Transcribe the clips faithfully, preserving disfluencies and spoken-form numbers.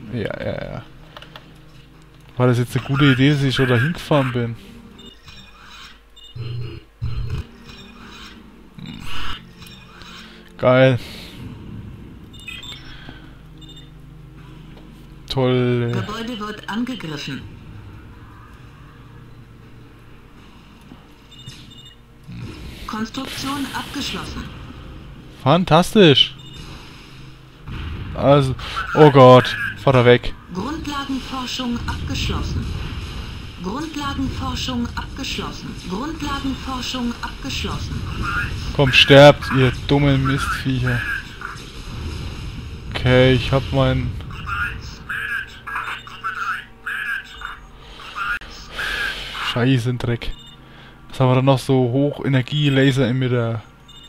Ja, ja, ja. War das jetzt eine gute Idee, dass ich schon dahin gefahren bin? Hm. Geil. Toll. Gebäude wird angegriffen. Konstruktion abgeschlossen. Fantastisch. Also, oh Gott, fahr da weg. Grundlagenforschung abgeschlossen. Grundlagenforschung abgeschlossen. Grundlagenforschung abgeschlossen. Komm, sterbt, ihr dummen Mistviecher. Okay, ich hab mein... Scheiße, Dreck. Was haben wir da noch so? Hochenergie-Laser-Emitter.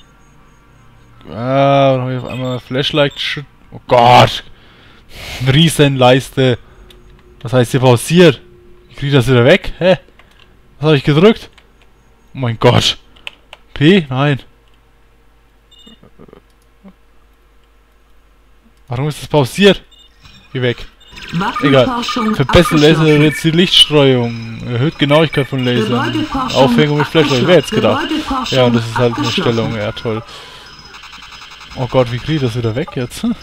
Ah, dann habe ich auf einmal Flashlight. Oh Gott! Riesenleiste. Was heißt hier pausiert? Ich krieg das wieder weg? Hä? Was habe ich gedrückt? Oh mein Gott. P? Nein. Warum ist das pausiert? Geh weg. Egal. Verbessert Laser jetzt die Lichtstreuung. Erhöht Genauigkeit von Lasern. Aufhängung mit Flashlight. Wer hätte gedacht? Ja, und das ist halt eine Stellung. Ja, toll. Oh Gott, wie kriege ich das wieder weg jetzt? Hm?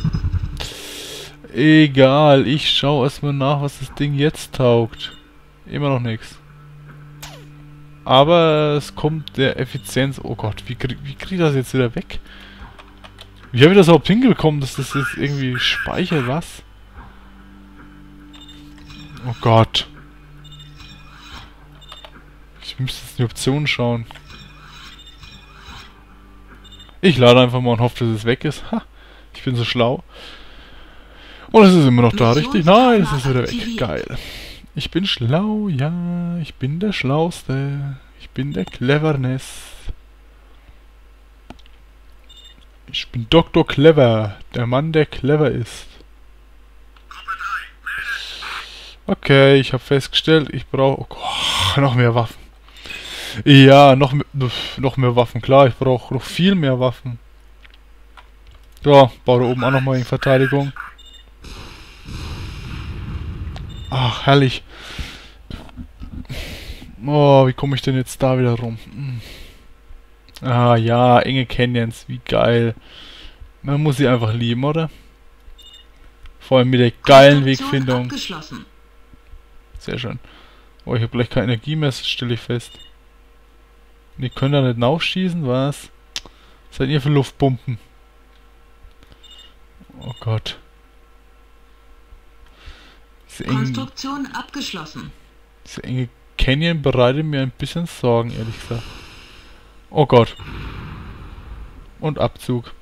Egal, ich schaue erstmal nach, was das Ding jetzt taugt. Immer noch nichts. Aber es kommt der Effizienz... Oh Gott, wie, krieg, wie kriege ich das jetzt wieder weg? Wie habe ich das überhaupt hingekommen, dass das jetzt irgendwie speichert, was? Oh Gott. Ich müsste jetzt in die Optionen schauen. Ich lade einfach mal und hoffe, dass es weg ist. Ha, ich bin so schlau. Und es ist immer noch da, richtig? Nein, es ist wieder weg. Geil. Ich bin schlau, ja. Ich bin der Schlauste. Ich bin der Cleverness. Ich bin Doktor Clever. Der Mann, der clever ist. Okay, ich habe festgestellt, ich brauche... Oh Gott, noch mehr Waffen. Ja, noch, noch mehr Waffen, klar, ich brauche noch viel mehr Waffen. So, baue da oben auch nochmal in Verteidigung. Ach, herrlich. Oh, wie komme ich denn jetzt da wieder rum? Hm. Ah ja, enge Canyons, wie geil. Man muss sie einfach lieben, oder? Vor allem mit der geilen Wegfindung. Sehr schön. Oh, ich habe gleich keine Energie mehr, das stelle ich fest. Die können da nicht nachschießen, was? Was seid ihr für Luftpumpen? Oh Gott. Diese Konstruktion abgeschlossen. Diese enge Canyon bereitet mir ein bisschen Sorgen, ehrlich gesagt. Oh Gott. Und Abzug.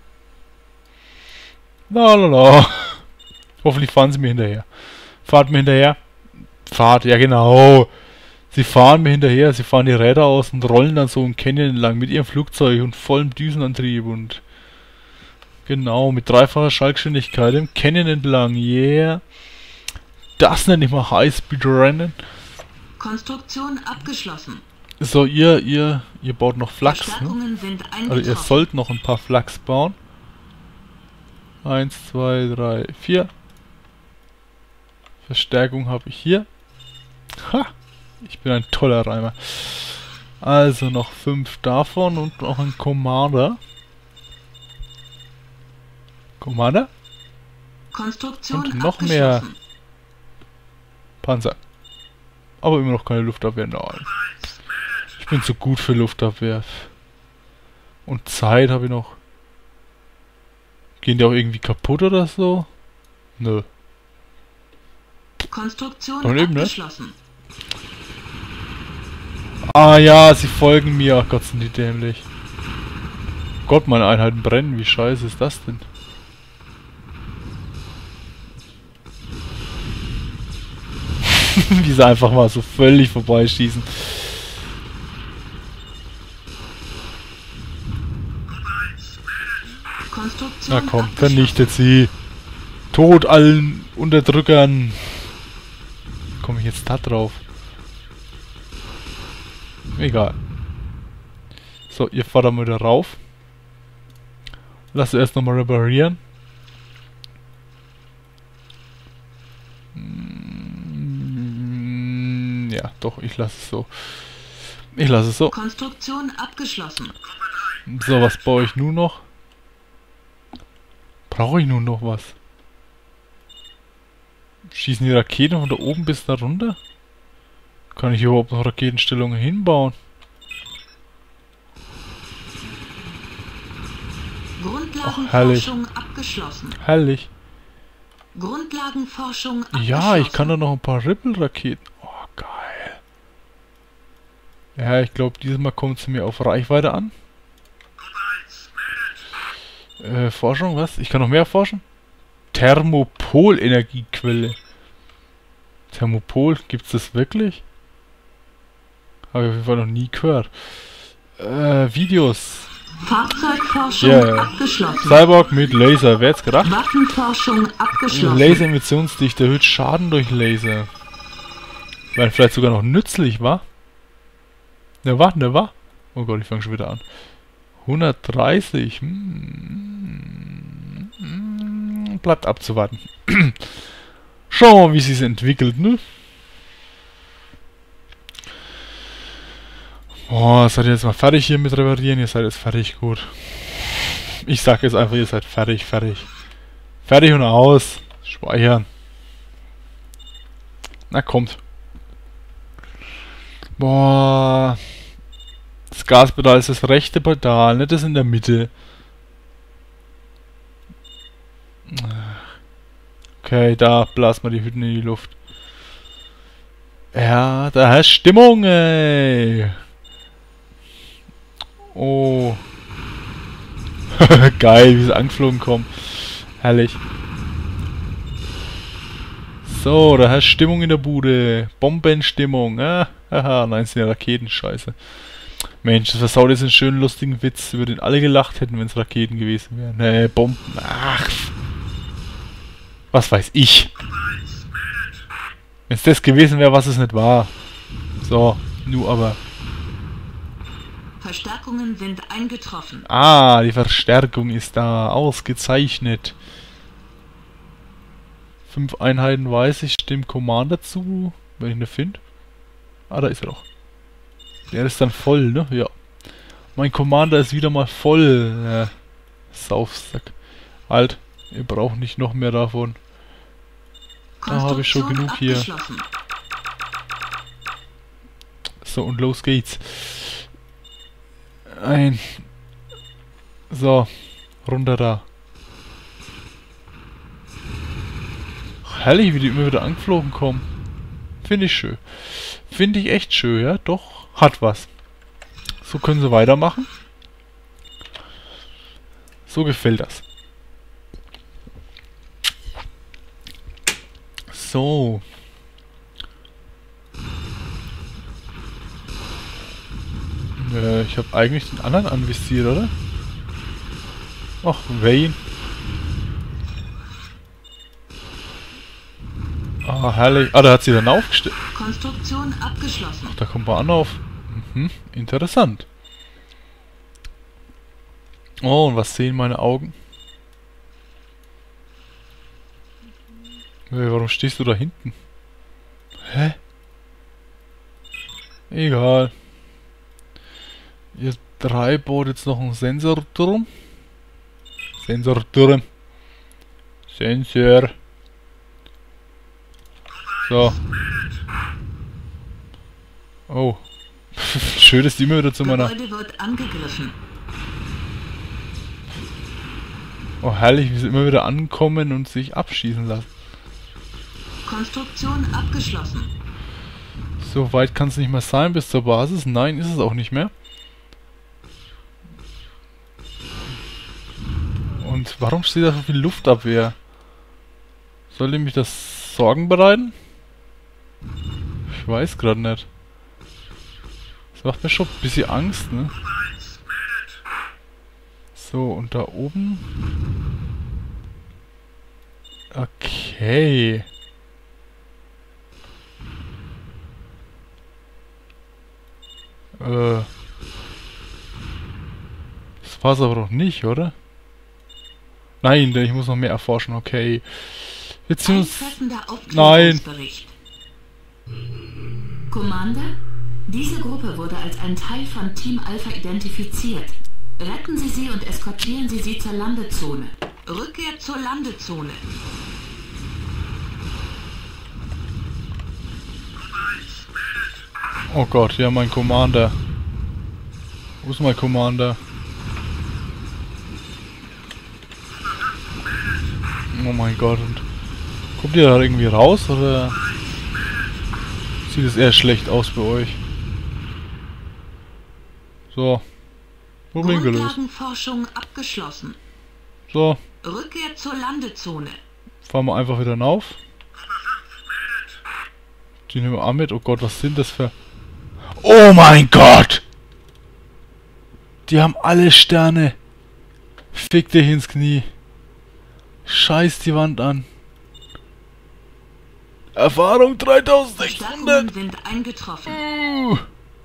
La la la. Hoffentlich fahren sie mir hinterher. Fahrt mir hinterher. Fahrt, ja genau. Sie fahren mir hinterher, sie fahren die Räder aus und rollen dann so im Canyon entlang mit ihrem Flugzeug und vollem Düsenantrieb und genau, mit dreifacher Schallgeschwindigkeit im Canyon entlang, yeah. Das nenne ich mal High-Speed-Rennen. Konstruktion abgeschlossen. So, ihr, ihr, ihr baut noch Flaks, ne? Also ihr sollt noch ein paar Flaks bauen. Eins, zwei, drei, vier. Verstärkung habe ich hier. Ha! Ich bin ein toller Reimer. Also noch fünf davon und noch ein Commander. Commander? Konstruktion und noch mehr Panzer. Aber immer noch keine Luftabwehr. Nein. Ich bin zu gut für Luftabwehr. Und Zeit habe ich noch. Gehen die auch irgendwie kaputt oder so? Nö. Konstruktion Und eben, abgeschlossen. Ne? Ah ja, sie folgen mir. Ach Gott, sind die dämlich. Gott, meine Einheiten brennen. Wie scheiße ist das denn? Wie sie einfach mal so völlig vorbeischießen. Na komm, vernichtet sie. Tod allen Unterdrückern. Wie komme ich jetzt da drauf? Egal. So, ihr fahrt da mal wieder rauf. Lass erst nochmal reparieren. doch, ich lasse es so. Ich lasse es so. Konstruktion abgeschlossen. So, was baue ich nun noch? Brauche ich nun noch was? Schießen die Raketen von da oben bis da runter? Kann ich überhaupt noch Raketenstellungen hinbauen? Grundlagenforschung abgeschlossen. Herrlich. Grundlagenforschung abgeschlossen. Ja, ich kann da noch ein paar Ripple-Raketen. Oh, geil. Ja, ich glaube, dieses Mal kommt es mir auf Reichweite an. Äh, Forschung, was? Ich kann noch mehr forschen? Thermopol-Energiequelle. Thermopol, gibt's das wirklich? Habe ich auf jeden Fall noch nie gehört. Äh, Videos. Fahrzeugforschung Yeah. abgeschlossen. Cyborg mit Laser, wer hätte gedacht? Waffenforschung abgeschlossen. Laseremissionsdichte erhöht Schaden durch Laser. Weil vielleicht sogar noch nützlich war. Ne war, ne war. Oh Gott, ich fange schon wieder an. hundertdreißig. Hm. Hm. Bleibt abzuwarten. Schauen wir mal, wie sich's entwickelt, ne? Boah, seid ihr jetzt mal fertig hier mit reparieren? Ihr seid jetzt fertig, gut. Ich sag jetzt einfach, ihr seid fertig, fertig. Fertig und aus. Speichern. Na, kommt. Boah. Das Gaspedal ist das rechte Pedal, nicht das in der Mitte. Okay, da blasen wir die Hütten in die Luft. Ja, da herrscht Stimmung, ey. Oh. Geil, wie sie angeflogen kommen. Herrlich. So, da herrscht Stimmung in der Bude. Bombenstimmung. Ah, haha, nein, es sind ja Raketen, scheiße. Mensch, das versaut jetzt einen schönen, lustigen Witz, über den alle gelacht hätten, wenn es Raketen gewesen wären. Nee, Bomben. Ach. Was weiß ich. Wenn es das gewesen wäre, was es nicht war. So, nu aber. Verstärkungen sind eingetroffen. Ah, die Verstärkung ist da. Ausgezeichnet. Fünf Einheiten weiß ich, dem Commander zu. Wenn ich ihn finde. Ah, da ist er doch. Der ist dann voll, ne? Ja. Mein Commander ist wieder mal voll. Ja. Saufsack. Halt, ihr braucht nicht noch mehr davon. Da habe ich schon genug hier. So, und los geht's. Ein. So. Runter da. Herrlich, wie die immer wieder angeflogen kommen. Finde ich schön. Finde ich echt schön, ja? Doch. Hat was. So können sie weitermachen. So gefällt das. So. Äh, ich habe eigentlich den anderen anvisiert, oder? Ach, Wayne. Ah, herrlich. Ah, da hat sie dann aufgestellt. Konstruktion abgeschlossen. Ach, da kommt man an auf. Mhm, interessant. Oh, und was sehen meine Augen? Hey, warum stehst du da hinten? Hä? Egal. Ihr drei baut jetzt noch einen Sensorturm. Sensorturm. Sensor. So. Oh. Schön, dass die immer wieder zu meiner... Gebäude wird angegriffen. Oh, herrlich, wie sie immer wieder ankommen und sich abschießen lassen. Konstruktion abgeschlossen. So weit kann es nicht mehr sein bis zur Basis. Nein, ist es auch nicht mehr. Und warum steht da so viel Luftabwehr? Sollte mich das Sorgen bereiten? Ich weiß gerade nicht. Das macht mir schon ein bisschen Angst, ne? So, und da oben... Okay. Äh... Das war's aber doch nicht, oder? Nein, ich muss noch mehr erforschen, okay. Jetzt sind uns... Eintreffender Nein! Aufklärungsbericht. Commander, diese Gruppe wurde als ein Teil von Team Alpha identifiziert. Retten Sie sie und eskortieren Sie sie zur Landezone. Rückkehr zur Landezone. Oh Gott, ja, mein Commander. Wo ist mein Commander? Oh mein Gott. Und kommt ihr da irgendwie raus, oder sieht es eher schlecht aus bei euch? So. Problem gelöst. Grundlagenforschung abgeschlossen. So. Rückkehr zur Landezone. Fahren wir einfach wieder rauf. Die nehmen wir auch mit. Oh Gott, was sind das für... Oh mein Gott! Die haben alle Sterne. Fick dich ins Knie. Scheiß die Wand an. Erfahrung dreitausendsechshundert. Verstärkungen sind eingetroffen. Uh.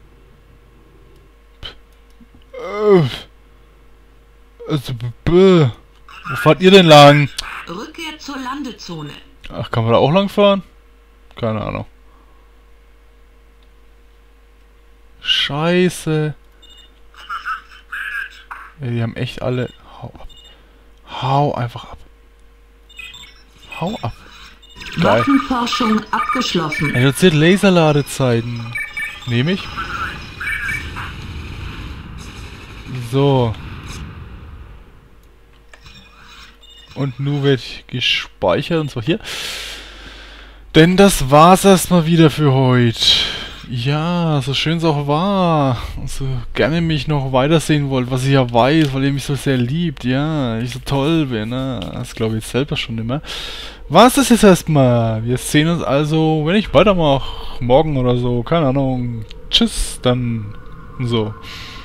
Uh. Also, b- Wo fahrt ihr denn lang? Rückkehr zur Landezone. Ach, kann man da auch lang fahren? Keine Ahnung. Scheiße. Ja, die haben echt alle... Hau ab. Hau einfach ab. Hau ab. Geil. Waffenforschung abgeschlossen. Reduziert Laserladezeiten. Nehme ich. So. Und nun wird gespeichert, und zwar hier. Denn das war's erstmal wieder für heute. Ja, so schön es auch war. Und so gerne mich noch weitersehen wollt, was ich ja weiß, weil ihr mich so sehr liebt. Ja, ich so toll bin. Ne? Das glaube ich jetzt selber schon immer. War's das jetzt erstmal. Wir sehen uns also, wenn ich weitermache, morgen oder so. Keine Ahnung. Tschüss, dann so.